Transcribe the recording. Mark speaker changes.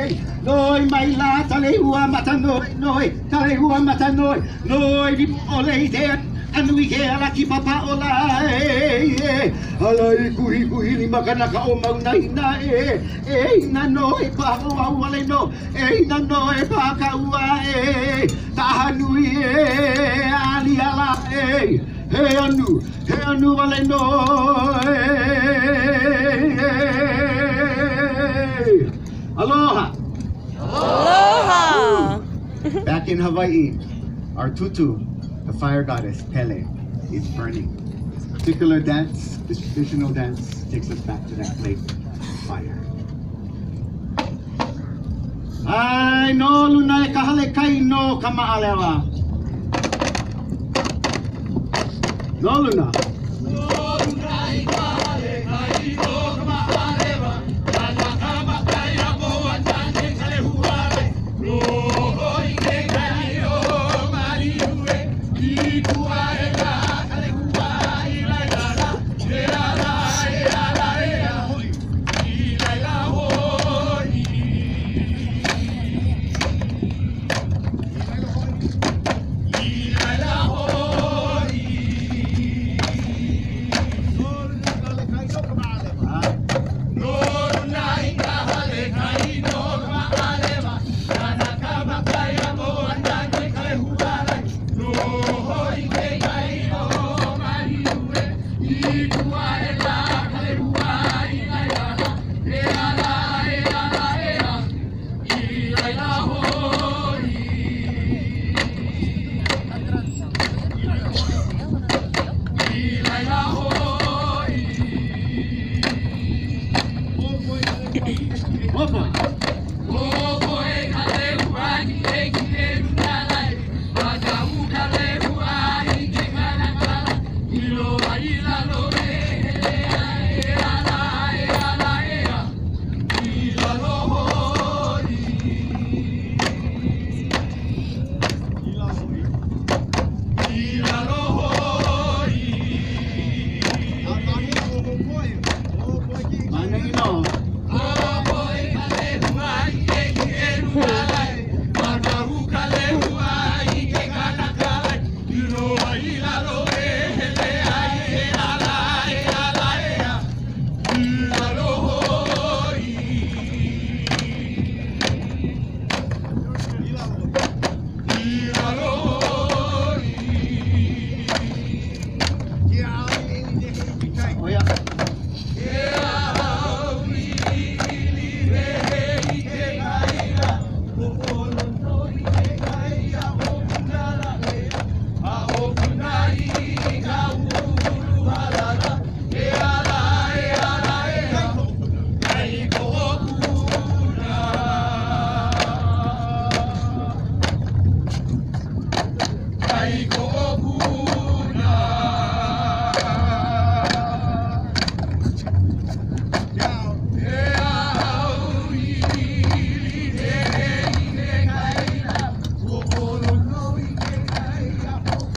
Speaker 1: Noi mai la tale hua mata noi tale hua mata noi di ole te anui ke ala ki papa ola alai kui ni makana ka o mau nai na na noi pa o wale no na noi pa ka ua tahanui ali ala he anu wale no aloha.
Speaker 2: Aloha!
Speaker 1: Back in Hawaii, our tutu, the fire goddess Pele, is burning. This particular dance, this traditional dance, takes us back to that place of fire. Ai no luna e kahale kai no kamaalewa. No luna. One point.